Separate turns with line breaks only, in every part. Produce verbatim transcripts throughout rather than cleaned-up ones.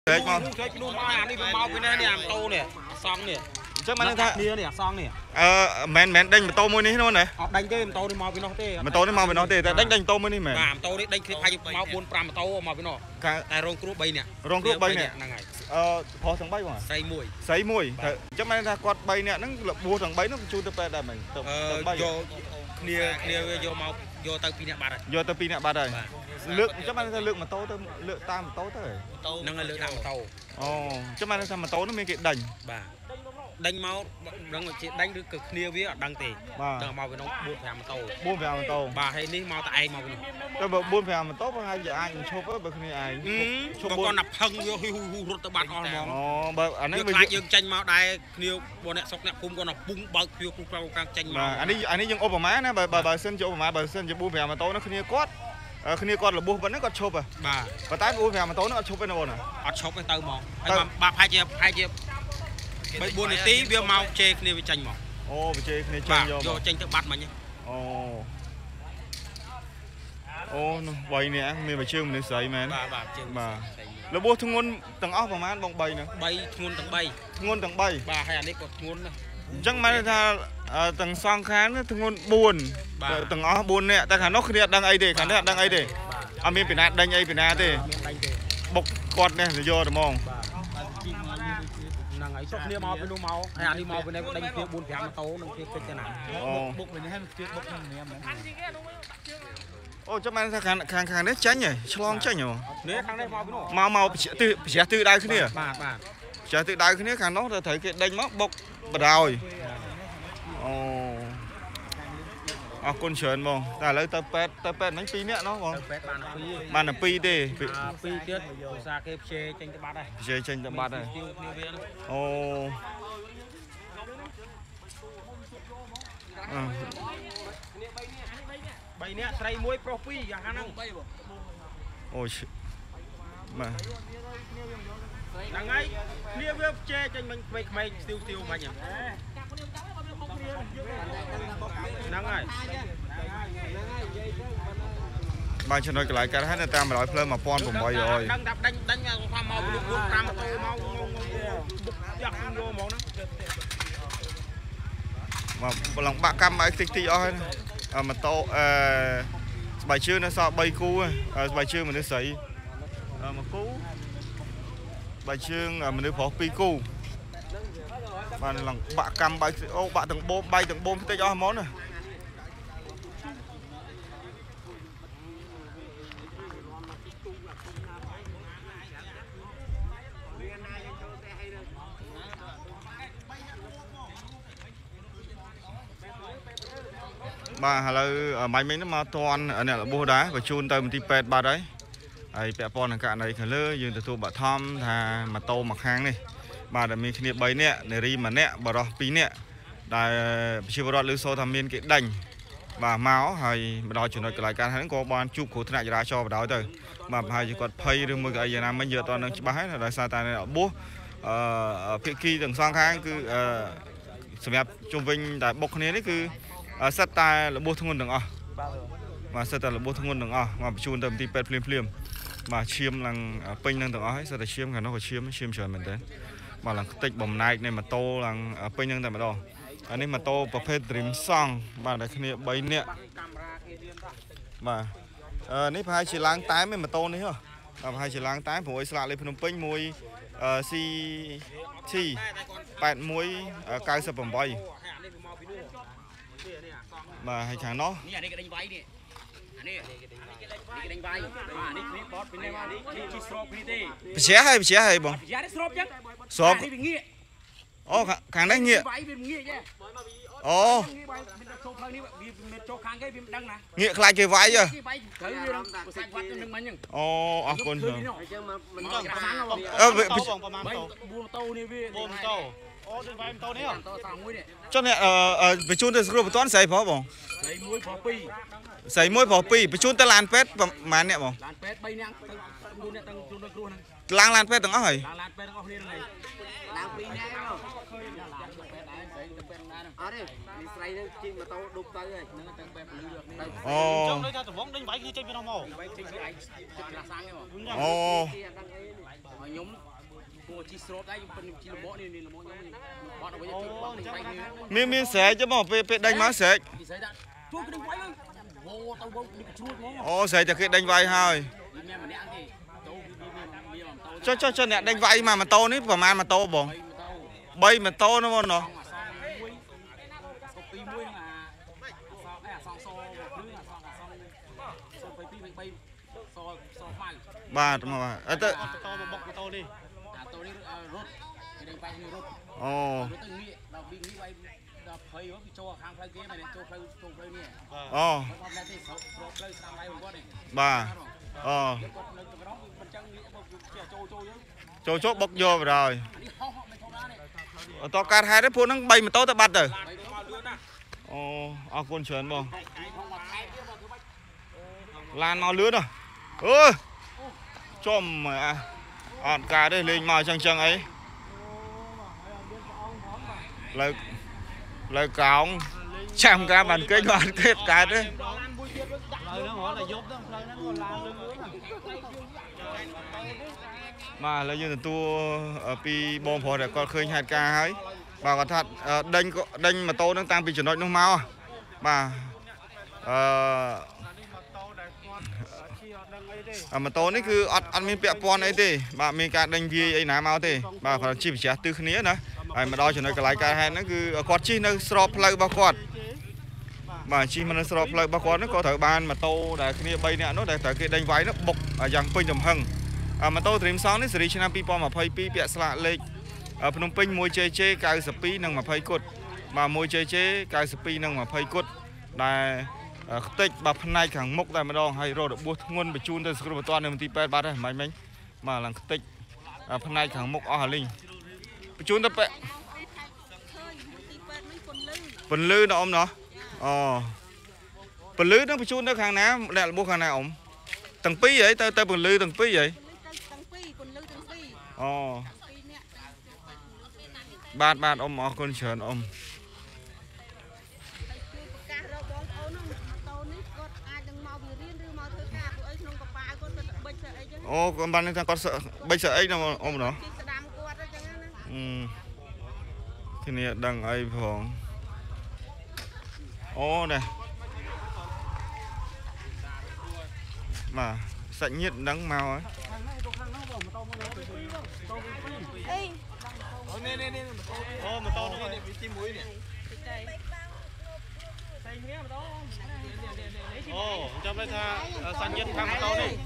กมา
เคยไปดูมาอันนี้เมาไปแน่เนี่ยโตเนี่ยซองเนี่ย
chắc mà ta
เนี่ยเนี่ยซองเนี่ย
ờ mền mền đánh mà tô mới ní luôn này
អត់ដេញទេមិនតោនេះមកពីនោះទេ
mà tô nó mau về nó thì đánh đánh tô mới ní mẹ
បាទតោនេះដេញគ្នាផាយមកbốn 5ម៉ូតូមកពីនោះតែរងគ្រោះ3នាក់
rong cướp bay nè
ហ្នឹងហើយ
ờ phò thằng bay mà
ស្រីមួយ
sấy mùi chắc mà ta quạt bay nè nó là bùa thằng bay nó chui tới đây mình
អឺ
bay
យកគ្នាគ្នាយកមកយកទៅពីអ្នកបាត់ហើយ
vô tới pin nè ba đây lượng chắc mà ta lượng mà tô tới lượng tam mà tô tới
ហ្នឹងហើយលើកដាក់ម៉ូតូ
ồ chắc mà ta mà tô nó mới cái đành
បាទដេញមកដឹងជាដេញឬក៏គ្នាវាអត់ដឹងទេ
បាទ
ទៅមកពីនោះbốn 5ម៉ូតូ
buôn về mà tô
បាទហើយនេះមកតែឯងមកពីនោះ
tôi bảo buôn về mà tô có hai giờ ai cũng chụp á bởi khi ai
ជុំគាត់ណាផឹងវាហ៊ូហ៊ូរត់ទៅបាត់អស់ហ្មង
ồ bởi anh
នេះ
ấy
ខ្
bây
លាច
giờ
យើងចាញ់មកដែរគ្នាបងអ្នកសុកអ្នកភូមិគាត់ណាពុំបើកវាពុះប្រៅកាំងចាញ់មក
mà anh ấy anh ấy nhưng ôm vào má nè bởi bởi bởi sân chỗ ôm vào má bởi sân chỗ buôn về mà tô nó khi quát khi quát là buôn vẫn nó còn chụp à
បាទ
và tái buôn về mà tô nó còn chụp bên nào nè
អត់ឈប់ទេទៅហ្មងហើយបាទផាយជាផាយជា3 4នាទីវាមកជេរគ្នាវាចាញ់មក
ô bị chơi khi
បាទ
chơi
យក
vô
ចេញទៅបាត់មិញ
ô ô bay nè mình phải chơi mình sấy mà
បាទបាទជើង
បាទ là buôn thung ngôn tầng óc vào má bông bay nè
3ធ្ងន់ទាំង3
thung ngôn tầng bay
បាទហើយអានេះក៏ធ្ងន់ដែរ
chắc mà ta tầng xoang khán thung ngôn buồn tầng óc buồn nè ta khả nó khi đang ấy để khả năng đang ấy để à mình phải nát đánh ấy phải nát thế
មានដេញទេ
bọc quạt nè rồi vô được không
ហ្នឹងហើយសុខគ្នាមកពីនោះមកហើយអានេះមកពីនេះដេញគ្នា4 5ម៉ូតូនឹងគ្នាគិតទៅណា
ô
បុកវិញហើយគេបុកនឹងញ៉ាំ
ô chắc mà ta khả khả khả đấy tránh nhỉ chlong tránh nhỉ
នេះខាងនេះមកពីនោះ
mau mau từ sẽ từ đây cái này
បាទបាទ
sẽ từ đây cái này khả nó thấy cái đánh móc bọc bật rồi ồ à con chớn bông ta lấy tơ pet tơ pet bánh pi nè nó bông
ទៅពេទ្យបានពី
bàn là pi đi
អាពីទៀតឧស្សាហ៍គេព្យាចេញទៅបាត់ហើយ
chơi tranh tầm bát này
ទៀវគ្នាវា
ồ à.
3នាក់ស្រីមួយប្រុសពីរយ៉ាងហ្នឹង
ôi mà
ហ្នឹងហើយគ្នាវាព្យាចេញមិញក្មេងៗស្ទៀវស្ទៀវមិញហ្នឹងហើយ
ban cho nó cái lại cái hết là ta mà nói phơi mà pon cũng bay rồi
ដឹងថាដាច់ដាច់ថាមកពីលោក4 5ម៉ូតូមកងងបុកយ៉ាក់យកហ្មងហ្នឹង
mà lòng bạc cam ấy tích tích ơi à, mà to à, bài chưa nó sao bay cú à, bài chưa mà nó sấy à, mà cú bài chưa à, mà nó phó pi cú mà lòng bạc cam bay ô bạc từng bom bay từng bom tích cho món này bà hà là máy mấy nó mà toàn ở này là bùa đá và chun tới một tí pet ba đấy ấy pet pon là cả này khởi lơ dương từ thu bà thom thà mà tô mặc hàng này bà đã mình kia bấy nè để ri mà nè bà đó pí nè đại chưa bà đó lưu số tham miên cái đành bà máu hay mà đòi chuyển đổi lại cái hắn có ban chụp của thế này ra cho bà đó rồi mà hai chỉ còn pay được một cái giờ nào bây giờ toàn đang bái là đại sa tài này ở bố ở phía kia từng sang khang cứ sầm đẹp trung vinh đại bốc này đấy cứ sát tai là bố thông ngôn đừng à mà sát tai là bố thông ngôn đừng à mà chun tầm tí pet phim phim mà chiêm lằng pin đang đừng à sát tai chiêm cả nó có chiêm chiêm trời mình thế mà là tịch bầm này này mà tô lằng pin đang tầm đó anh ấy mà tôประเภท dream song បាទតែគ្នា3នាក់បាទអឺនេះប្រហែលជាឡើងតែមិនម៉ូតូនេះហ៎បាទប្រហែលជាឡើងតែព្រោះឲ្យស្លាកលេខភ្នំពេញមួយអឺ C T แปด một เก้า แปด mà hay kháng nó
នេះអានេះគេដេញវាយនេះអានេះនេះគេដេញវាយអានេះនេះបតពីនេះមកនេះជីស្រោបនេះទេ
bị xé hay bị xé hayបង
យ៉ានេះស្រោបចឹង
ស្រោប
នេះវាងាក
អូខាងនេះងាក
វាយវាងាកចេះ
អូ
ងាកវាយមានចូលផ្លូវនេះវាមានចូលខាងគេវាមិនដឹងណា
ងាកខ្លាចគេវាយហ៎
គេវាយត្រូវវាប្រសាច់វត្តនឹងមិញហ្នឹង
អូអរគុណសើ
ចឹងមកមិនដឹងខ្លាំងហ៎បង
អឺ
ប្រហែលម៉ូតូប្រហែលម៉ូតូ4ម៉ូតូនេះវា4ម៉ូតូអូដូចវាយម៉ូតូនេះហ៎ម៉ូតូសាំមួយនេះ
ចុះនេះអឺបញ្ជូនទៅស្រួលបន្ទាន់ស្រីផងបង
ស្រីមួយប្រុសពីរ
ស្រីមួយប្រុសពីរបញ្ជូនទៅឡានពេទ្យប្រហែលអ្នកបង
ឡានពេទ្យ3នាក់ទៅ4នាក់ទាំងជួនទៅគ្រូហ្នឹង
ឡើងឡានពេទ្យទាំងអស់ហើយ
ឡានឡានពេទ្យទាំងអស់គ្នាហ្នឹងហើយឡើងពីរនាក់មកឡានពេទ្យដែរស្រីទៅពេទ្យណាហ្នឹងអត់ទេនេះស្រីទៅជិះម៉ូតូដុបទៅហើយហ្នឹងទៅពេទ្យលឺđượcនេះ
អូ
ចង់ដូចថាត្បូងដេញវាយគឺចេញពីនោះមកវាយចេញពីឯងចិត្តឡាសាំងហ្នឹង
អូ
ខ្ញុំ
មានមានស្រែចមកពេលពេលដេញមកស្រែអូស្រែតែគេដេញវាយហើយចុះចុះចុះអ្នកដេញវាយមកម៉ូតូនេះប្រហែលម៉ូតូបងបីម៉ូតូនោះបងណោះបាទមកបាទអត់ទៅម៉ូតូមកបុកម៉ូតូនេះអាតូនេះរត់គេដេញវាយនេះរត់អូរត់ទៅងាកដល់ពីនេះវាយដល់ភ័យមកពីចូលខាងផ្លូវគេមិនចូលផ្លូវចូលផ្លូវនេះអូបាទអូចូលចូលបុកយកទៅហើយតកាត់ហេតុទេពួកហ្នឹងបីម៉ូតូទៅបាត់ទៅអូអរគុណច្រើនបងឡានមកលឿនហ៎អឺចំអត់ការទេលេងមកចឹងចឹងអីលើលើកោងចាំការបានគេអត់គេកើតទេបាទឥឡូវយើងទទួលពីបងប្រុសដែលគាត់ឃើញហេតុការណ៍ហើយបាទគាត់ថាដេញដេញម៉ូតូហ្នឹងតាំងពីចំណុចនោះមកបាទអឺម៉ូតូនេះគឺអត់អត់មានពាក់ព័ន្ធអីទេបាទមានការដេញវាយអីណាមកទេបាទគាត់ជិះប្រជះទិសគ្នាណាហើយមកដល់ចំណុចកន្លែងកើតហេតុហ្នឹងគឺគាត់ជិះនៅស្របផ្លូវរបស់គាត់បាទជិះមកនៅស្របផ្លូវរបស់គាត់ហ្នឹងក៏ត្រូវបានម៉ូតូដែលគ្នាបីនាក់នោះដែលត្រូវគេដេញវាយនោះបុកយ៉ាងពេញទំហឹងម៉ូតូ Dream Song នេះស៊េរីឆ្នាំពីរពាន់ម្ភៃពីរពាក់ស្លាកលេខភ្នំពេញ មួយ ជេ ជេ កៅសិបពីរ និង 20 គុតបាទ មួយ ជេ ជេ កៅសិបពីរ និង 20 គុតដែលខ្ទេចបាទផ្នែកខាងមុខតែម្ដងហើយរករបួសធ្ងន់បញ្ជូនទៅសង្គ្រោះបន្ទាន់នៅមន្ទីរពេទ្យបាត់ហើយមិនមិញបាទឡើងខ្ទេចផ្នែកខាងមុខអស់ហើយលីងបញ្ជូនទៅពេទ្យពន្លឺណាអ៊ំណោះអូពន្លឺនឹងបញ្ជូនទៅខាងណាអ្នករបួសខាងណាអ៊ំទាំងពីរហីទៅទៅពន្លឺទាំងពីរហីទាំងពីរពន្លឺទាំងពីរអូបាទបាទអ៊ំអរគុណច្រើនអ៊ំអូគាត់បានថាគាត់បិចsợអីណាអ៊ំណោះស្ដាំគាត់អញ្ចឹងណាអឺគ្នាដឹងអីផងអូនេះបាទសាច់ញាតិដឹងមកហើយអីអូនេះនេះនេះអូម៉ូតូនេះទីមួយនេះអូចាំលេថាសាច់ញាតិខាងម៉ូតូនេះ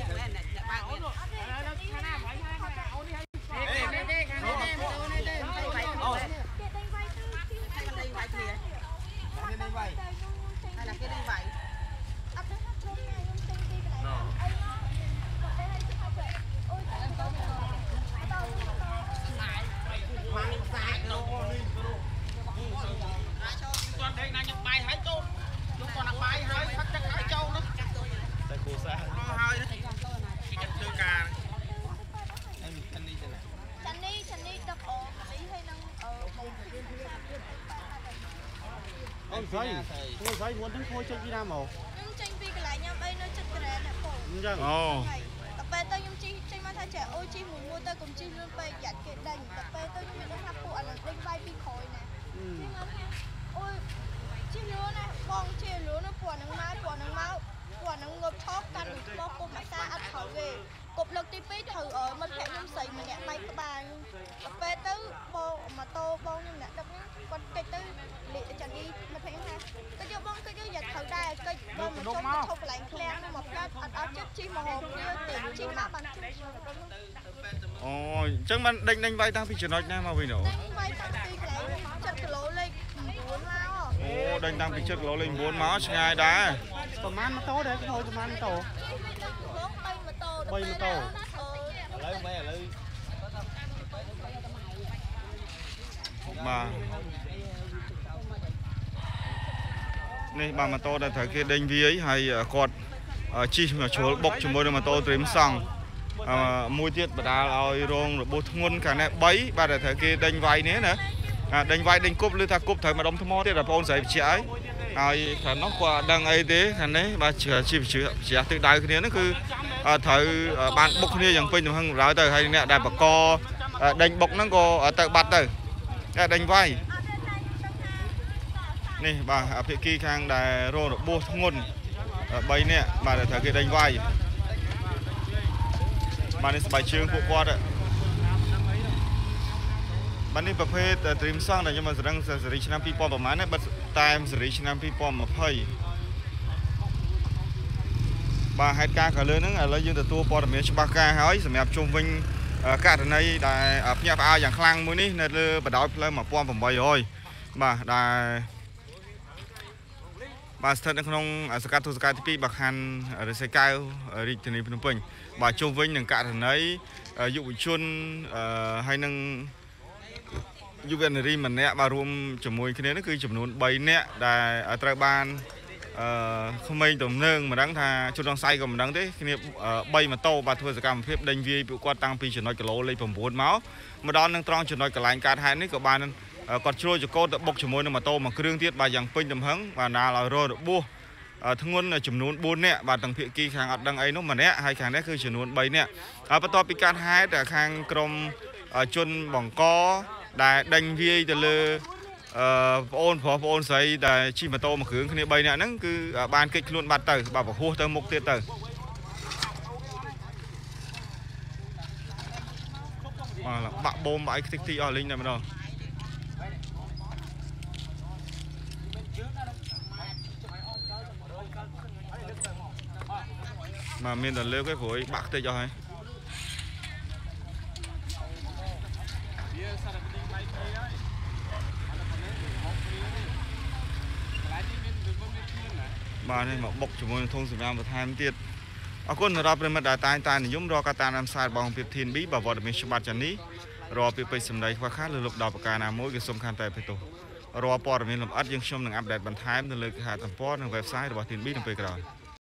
អូស្អីអូស្អីមុនហ្នឹងធ្វើចេញពីណាមកខ្ញុំចេញពីកន្លែងញ៉ាំអីនៅចិត្តក្រែនណាបងអញ្ចឹងអូតែពេលទៅខ្ញុំជិះចេញមកថាចេះអូជិះមួយមួយទៅកុំជិះលឿនពេកយ៉ាត់គេដេញតែពេលទៅខ្ញុំមានដឹងថាពួកអានឹងដេញវាយពីក្រោយណាជិះមកថាអូយជិះលឿនណាបងជិះលឿនណាពួកអានឹងមកពួកអានឹងមកពួកអានឹងងប់ថប់កាន់បោះគុំអាសាអត់ត្រូវទេគប់លើកទីពីរត្រូវមិត្តភក្តិខ្ញុំស្រីម្នាក់បែកក្បាលពេលទៅបងម៉ូតូបងខ្ញុំអ្នកដឹកហ្នឹងគាត់កិច្ចទៅលេខចាន់នេះមិត្តភក្តិខ្ញុំថាកិច្ចយកបងកិច្ចយកយ៉ាត្រូវដែរកិច្ចបងមកជុំទៅឈប់កន្លែងឃ្លាំងមកផ្កាត់អត់អត់ចិត្តជិះមកហូបគ្នាទេជិះមកបានជុំអូអញ្ចឹងបានដេញដេញវាយតាំងពីចំណុចណាមកវិញអូដេញវាយតាំងពីកន្លែង七គីឡូលេខ9មកអូដេញតាំងពី七គីឡូលេខ9មកឆ្ងាយដែរប្រហែលម៉ូតូដែរខូចប្រហែលម៉ូតូបីម៉ូតូឥឡូវបែឥឡូវបាទនេះបាទម៉ូតូដែលត្រូវគេដេញវាយហើយគាត់ជិះមកជ្រុលបុកជាមួយនឹងម៉ូតូ Dream Song មួយទៀតបដាលឲ្យរងរបួសធ្ងន់ខាងនេះបីបាទដែលត្រូវគេដេញវាយនេះណាដេញវាយដេញគប់ឬថាគប់ត្រូវម្ដុំថ្មទៀតបងប្អូនស្រីបជាឲ្យហើយខាងនោះគាត់អត់ដឹងអីទេខាងនេះបាទជិះជិះជិះទិសដៅគ្នាហ្នឹងគឺត្រូវបានបុកគ្នាយ៉ាងពេញទំហឹងឡើយទៅហើយអ្នកដែលបក đđánh bọc nó có tự bắt từ đánh vai nè bà phía kia khang đài rô được bua ngôn bay nè mà để thở cái đánh vai mà nên bài chương phụ qua đấy bạn nàyประเภทเตรียมสร้างแต่ยังมาแสดงสริชนามปีปอมประมาณนี้บัดตายสริชนามปีปอมมาเผยบาเหตุการณ์เขาเลยนั่งเรายืนแต่ตัวปอดเมียชบากาหอยสมัยชมวิญกาดในได้พี่อาอย่างคลั่งมือนี้ในเรือประดาวเพลิงมาปอมผมไปเลยมาได้บาสเตอร์นักนงสกัดทุสกัดที่ปีบักฮันหรือใส่ก้าวริทนีพนมเปญบาชมวิญหนึ่งกาดในยุบชนให้นั่งยูเวนรีมันเนี่ยมารวมจมูกคืนนี้นั่นคือจำนวนใบเนี่ยได้ตราบานkhông mấy tầm nương mà đáng tha cho đang say còn đáng thế khi bay mà tàu và thôi sẽ làm phép đánh vi bị quan tăng pi chuyển nói cái lỗ lấy phẩm bốn máu mà đón đang tròn chuyển nói cái lạnh cát hai nữa các bạn còn trôi cho cô bốc cho môi mà tàu mà kêu tiết bà dạng pin tầm hứng và nào là rồi được bua thằng ngôn là chấm nón bốn nè và thằng phía kia hàng đang ấy nó mà nè hai hàng đấyคือchuyển nón bay nè và tàu pi cát hai là hàng krom chôn bỏng co đài đánh vi từ lơโอนพอโอนใส่แต่ชีมาโตมาขืนคนนี้ใบเนี่ยนั่นคือบานเกจล้วนบาดเตอร์บาดหัวเตอร์มุกเตอร์มาละบะโบมบะไอ้ติ๊กตี้อ๋อลิงเนี่ยมันเนาะมาเมียนแต่เลี้ยวcái khối bạc tê cho hay bà này mà bọc cho môi thông sử nam và thay tiệt ở conเราเป็นมาได้ตายตายนิยมรอกาตานำสายบองเปียทีนบีบ่าวอดมีฉบับจันนี้รอไปไปสำได้ว่าค่าเรือลบดาวปากกาหน้ามวยกับสมคัญแต่ไปตัวรอปอดมีลำอัดยังชมหนังอัปเดตบรรทายมันเลยหาตัมปอดในเว็บไซต์หรือว่าทีนบีลงไปกระดอน